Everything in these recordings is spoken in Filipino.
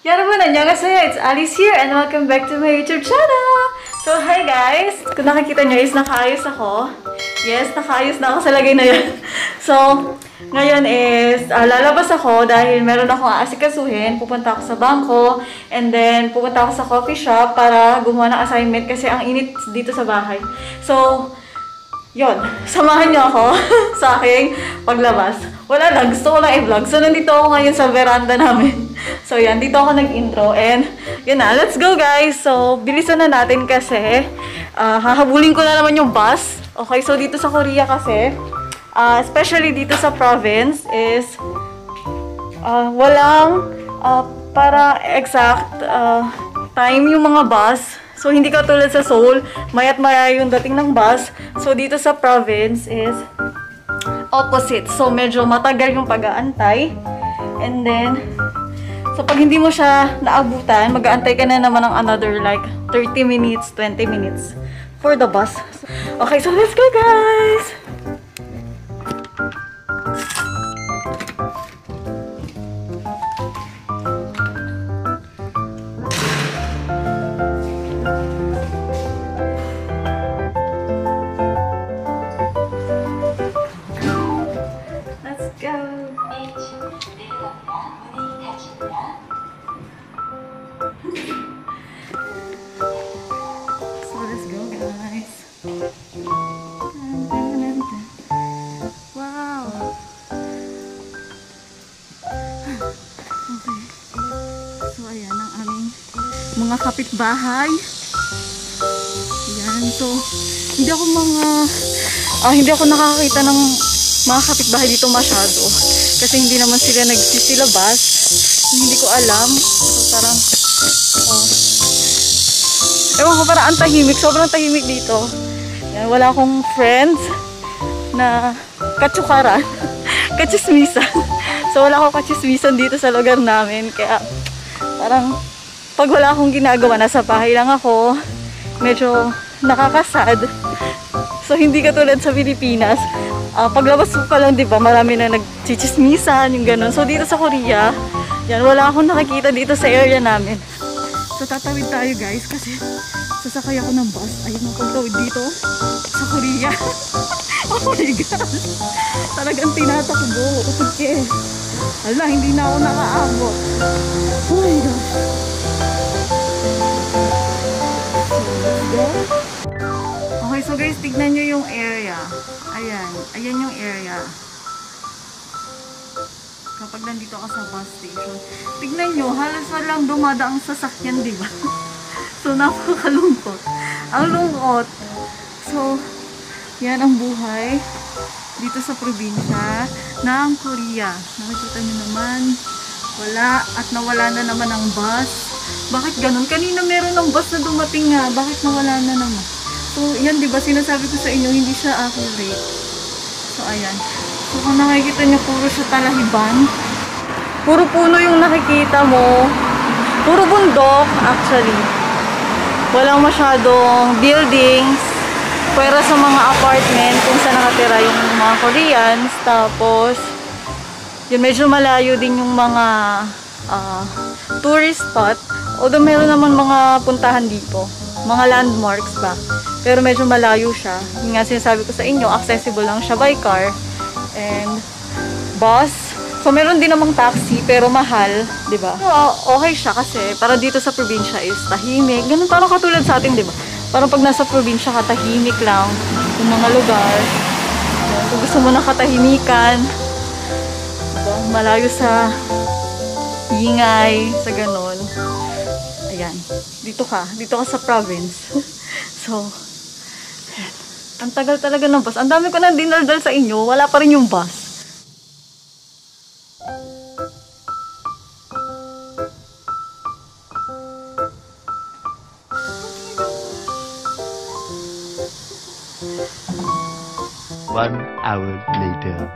여러분 안녕하세요. It's Alice here and welcome back to my YouTube channel. So hi guys. Kung nakikita nyo is nakaayos ako. Yes, nakaayos na ako sa lagay na yan. So, ngayon is lalabas ako dahil meron akong aasikasuhin. Pupunta ako sa bangko and then pupunta ako sa coffee shop para gumawa ng assignment kasi ang init dito sa bahay. So, yon, samahan niyo ako sa aking paglabas. Wala lang, gusto ko lang i-vlog. So, nandito ako ngayon sa veranda namin. So, yan, dito ako nag-intro. And, yun na, let's go guys. So, bilisan na natin kasi hahabulin ko na naman yung bus. Okay, so dito sa Korea kasi, especially dito sa province, is walang para exact time yung mga bus. So, hindi katulad sa Seoul, maya't maya yung dating ng bus. So, dito sa province is opposite. So, medyo matagal yung pag-aantay. And then, so pag hindi mo siya naabutan, mag-aantay ka na naman ng another like 30 minutes, 20 minutes for the bus. Okay, so let's go guys! Wow! Okay. So, ayan ang aming mga kapitbahay. Ayan. So, hindi ako nakakakita ng mga kapitbahay dito masyado. Kasi hindi naman sila nagsisilabas. Hindi ko alam. So, parang, ewan ko, parang ang tahimik. Sobrang tahimik dito. Yan, wala akong friends na katsukaran, kachismisan. So, wala akong kachismisan dito sa lugar namin. Kaya, parang, pag wala akong ginagawa, nasa bahay lang ako, medyo nakakasad. So, hindi katulad sa Pilipinas. Paglabas mo pa lang, diba, marami na nagchichismisan, yung ganun. So, dito sa Korea, yan, wala akong nakikita dito sa area namin. So, tatawid tayo, guys, kasi sasakay ako ng bus. Ayun ang pagtawid dito sa Korea. Oh my gosh! Talagang tinatakbo. Okay. Hala, hindi na ako nakaabot. Oh my gosh. Okay, so guys, tignan nyo yung area. Ayan. Ayan yung area. Kapag nandito ka sa bus station. Tignan nyo, halos walang dumadaang sasakyan, diba? So, napakalungkot. Ang lungkot. So, yan ang buhay dito sa probinsya ng Korea. Nakikita nyo naman, wala at nawala na naman ang bus. Bakit ganun? Kanina meron ng bus na dumating nga. Bakit nawala na naman? So, yan diba, sinasabi ko sa inyo, hindi siya accurate. So, ayan. So, kung nakikita nyo, puro siya talahiban. Puro puno yung nakikita mo. Puro bundok, actually. Walang masyadong buildings. Pwera sa mga apartment kung saan nakatira yung mga Koreans. Tapos, yun, medyo malayo din yung mga tourist spot. Although meron naman mga puntahan dito. Mga landmarks ba. Pero medyo malayo siya. Yung nga sinasabi ko sa inyo, accessible lang siya by car. And bus. So, meron din namang taxi, pero mahal, di ba? So, okay siya kasi, para dito sa probinsya is tahimik. Ganun, parang katulad sa atin, di ba? Parang pag nasa probinsya ka, tahimik lang yung mga lugar. Kung gusto mo na katahimikan, diba? Malayo sa ingay, sa ganun. Ayan, dito ka sa province. So, ang tagal talaga ng bus. Ang dami ko na dinaldal sa inyo, wala pa rin yung bus. One hour later.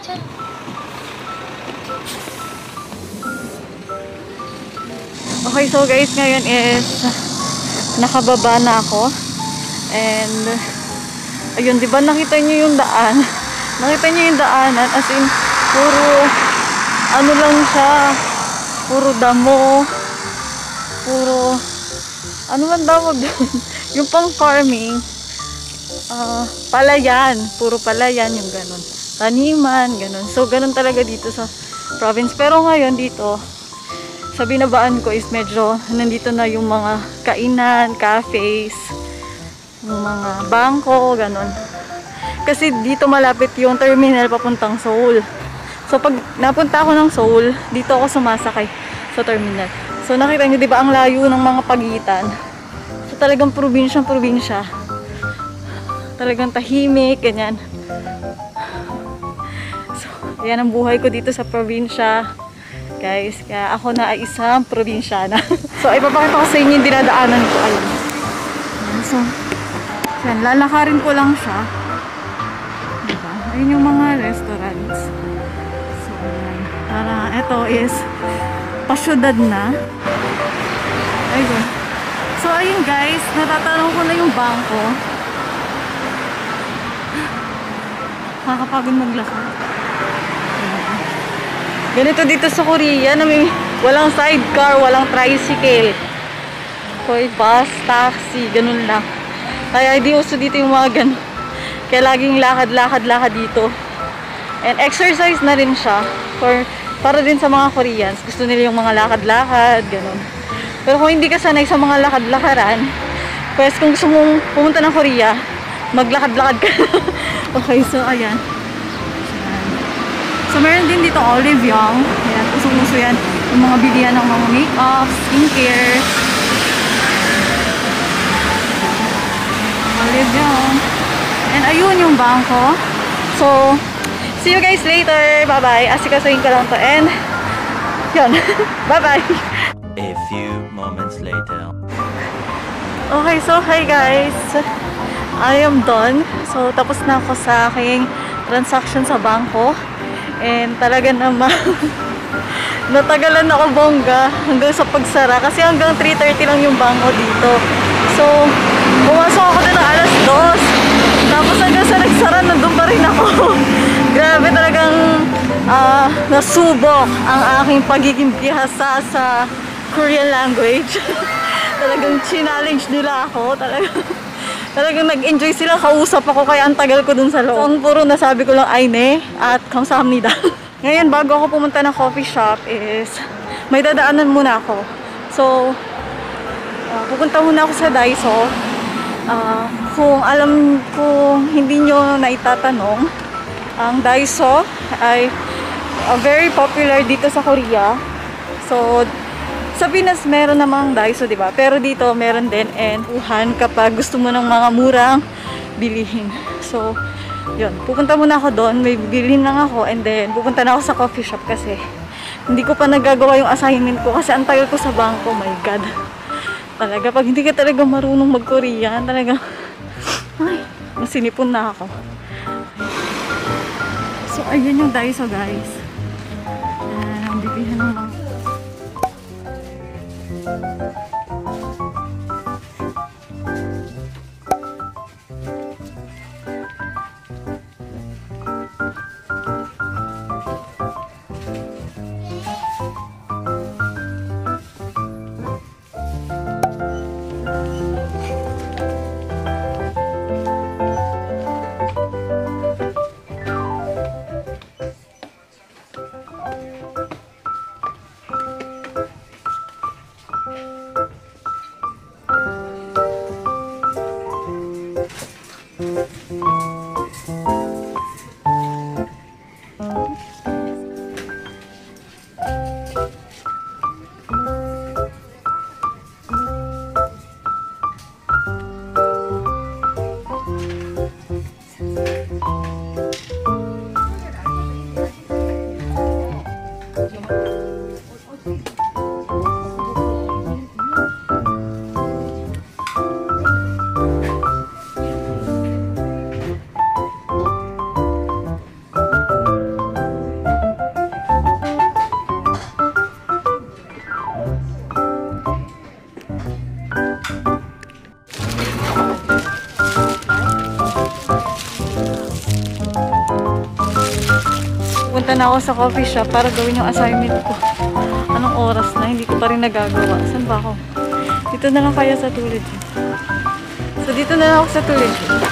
Okay, so guys, ngayon is nakababa na ako. And ayun, 'di ba nakita niyo yung daan? Nakita niyo yung daanan, as in puro ano lang siya, puro damo, puro ano man tawag doon? Yung pang farming, palayan, puro palayan yung ganun. Taniman, ganun. So ganun talaga dito sa province. Pero ngayon dito sa binabaan ko is medyo nandito na yung mga kainan, cafes, yung mga bangko, ganun. Kasi dito malapit yung terminal papuntang Seoul. So pag napunta ako ng Seoul, dito ako sumasakay sa terminal. So nakita niyo 'di ba ang layo ng mga pagitan. So talagang probinsya. Talagang tahimik, ganyan. So yan ang buhay ko dito sa probinsya. Guys, kaya ako na ay isang probinsyana. So ipapakita ko sa inyo yung dinadaanan ko. Ayun. So yan, lalakarin ko lang siya. Diba? Ayun yung mga restaurants. So, para ito is pasyudad na. Ayun. So, ayun guys, natatanong ko na yung bangko. Nakakapagod maglakad. Ganito dito sa Korea na may walang sidecar, walang tricycle. Koy bus, taxi, ganun lang. Kaya hindi uso dito yung mga ganun. Kaya laging lakad dito. And exercise na rin siya para din sa mga Koreans. Gusto nila yung mga lakad-lakad, ganun. Pero kung hindi ka sanay sa mga lakad-lakaran, pues kung gusto mong pumunta ng Korea, maglakad-lakad ka. Okay, so ayan. So meron din dito Olive Young. Ayan, usong-uso yan. Yung mga bilihan ng mga make-up, skincare. Olive Young. And ayun yung bangko. So, see you guys later. Bye-bye. Asikasuhin ko lang to. And, yun. Bye-bye. A few moments later. Okay, so hi guys. I am done. So, tapos na ako sa aking transaction sa bangko. And talaga naman, natagalan ako bongga hanggang sa pagsara. Kasi hanggang 3:30 lang yung bangko dito. So, pumasok ako din ng alas 2. Tapos hanggang sa nagsara, nandun pa rin ako. Grabe talagang nasubok ang aking pagiging bihasa sa Korean language. Talagang challenge nila ako. Talagang nag-enjoy sila. Kausap ako kaya ang tagal ko dun sa loob. So, ang puro nasabi ko lang ay ne at kamsahamnida. Ngayon, bago ako pumunta ng coffee shop is may dadaanan muna ako. So, pupunta muna ako sa Daiso. Kung hindi nyo naitatanong, ang Daiso ay very popular dito sa Korea. So, sa Pinas meron namang Daiso, diba? Pero dito meron din and uhan kapag gusto mo ng mga murang bilihin. So, yun. Pupunta muna ako doon. May bilhin lang ako and then pupunta na ako sa coffee shop kasi hindi ko pa nagagawa yung assignment ko kasi ang tagal ko sa bangko. My God. Talaga, pag hindi ka talaga marunong mag-Korean, talaga, ay, masinipon na ako. So, ayun yung Daiso, guys. Ang bibihan ng mga Punta na ako sa coffee shop para gawin yung assignment ko. Anong oras na? Hindi ko pa rin nagagawa. Saan ba ako? Dito na lang kaya sa tulid. So, dito na lang ako sa tulid.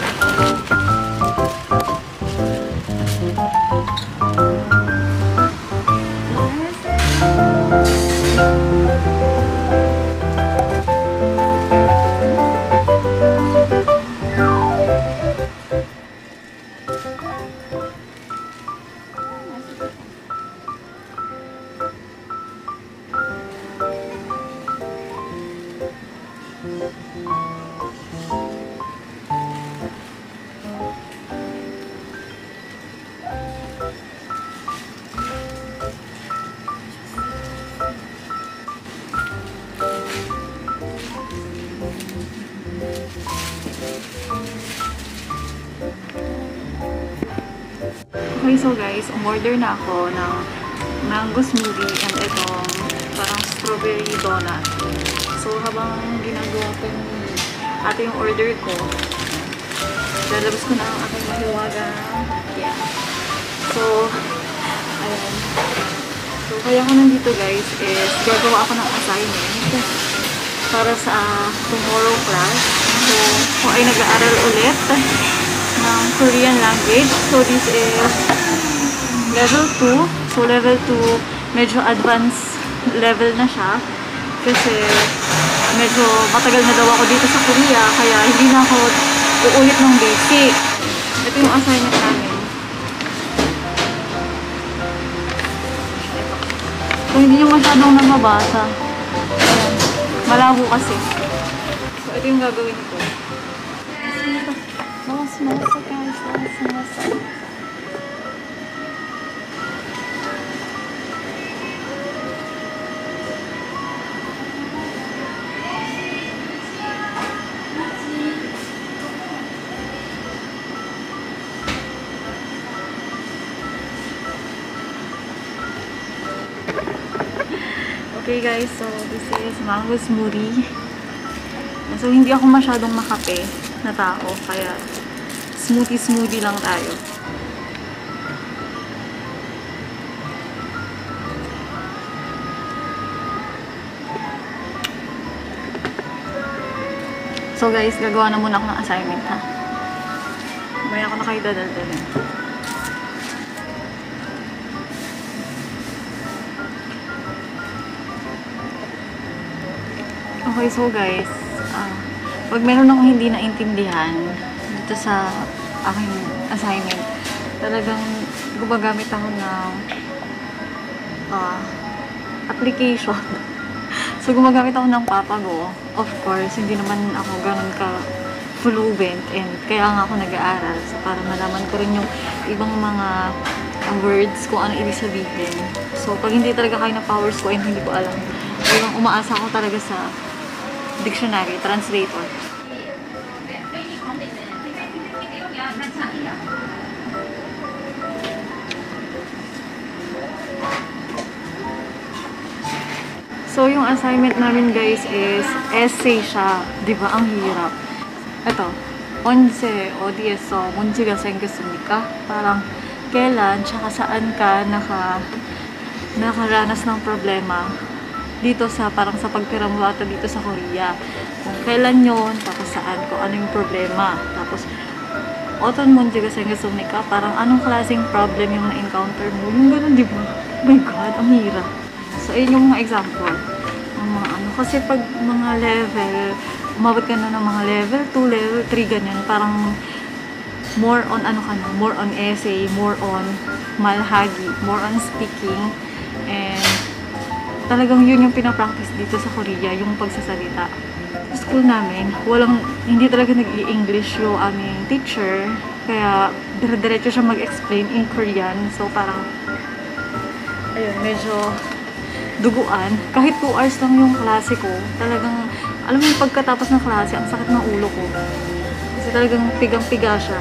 Okay, so guys, umorder na ako ng mango smoothie and itong parang strawberry donut. So, habang ginagawa ko yung order ko, lalabas ko na ang aking mahiwaga. Yeah. So, ayan. So, kaya ko nandito guys is gagawa ako ng assignment para sa tomorrow class. So, kung ay nag-aaral ulit ng Korean language. So, this is level 2. So, level 2, medyo advanced level na siya. Kasi, medyo matagal na daw ako dito sa Korea. Kaya, hindi na ako uulit ng basic. Ito yung assignment namin. So, hindi nyo masyadong namabasa. Ayan. Malabo kasi. So, ito yung gagawin ko. Masa guys, masa. Okay guys, so this is mango smoothie. So hindi ako masyadong makape na tao, kaya smoothie lang tayo. So guys, gagawa na muna ako ng assignment ha. May ako na kayo dadaldalan. Okay, so guys, pag meron akong hindi naintindihan dito sa aking assignment, talagang gumagamit ako ng application. So, gumagamit ako ng Papago. Of course, hindi naman ako ganun ka-fluent and kaya nga ako nag-aaral. So, para malaman ko rin yung ibang mga words kung ano ibig sabihin. So, pag hindi talaga kaya na powers ko and hindi ko alam, talagang umaasa ako talaga sa dictionary, translator. So, yung assignment namin guys is essay siya. Diba? Ang hirap. Ito. 언제, 어디에서 문제가 생겼습니까? Parang, kailan, tsaka saan ka nakaranas ng problema dito sa, parang sa pagtira mo ata dito sa Korea. Kung kailan yun, tapos saan, kung ano yung problema. Tapos, 어떤 문제가 생겼습니까? Parang, anong klaseng problem yung na-encounter mo? Yung ganun, diba? Oh my God, ang hirap. So, ayun yung mga example. Ang mga ano. Kasi pag mga level, umabot ka na ng mga level 2, level 3, ganyan. Parang more on ano ka na, more on essay, more on malhagi, more on speaking. And talagang yun yung pinapractice dito sa Korea, yung pagsasalita. Sa school namin, hindi talaga nag-i-English yung aming teacher. Kaya dire-diretso siya mag-explain in Korean. So parang, ayun, medyo duguan. Kahit 2 hours lang yung klase ko, talagang, alam mo yung pagkatapos ng klase, ang sakit ng ulo ko. Kasi talagang pigang-piga siya.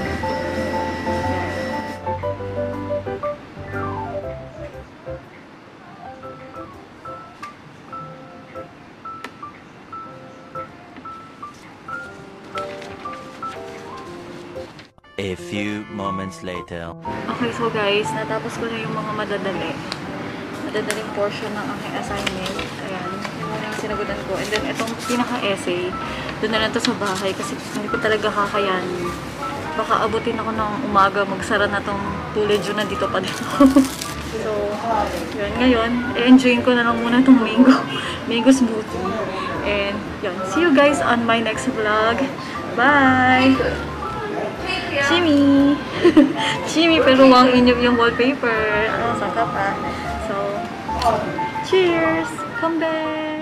A few moments later. Okay, so guys, natapos ko na yung mga madadaling portion ng aking assignment. Ayan, yung muna yung sinagutan ko. And then, itong pinaka-essay, doon na lang to sa bahay kasi hindi ko talaga kakayanin. Baka abutin ako ng umaga, magsara na tong tulid yun, nandito pa din ako. So, yun, ngayon, enjoyin ko na lang muna itong mango smoothie. And, yun, see you guys on my next vlog. Bye! Chimmy! Chimmy, pero wang inyo yung wallpaper. Ano, saka pa. So, cheers! Come back!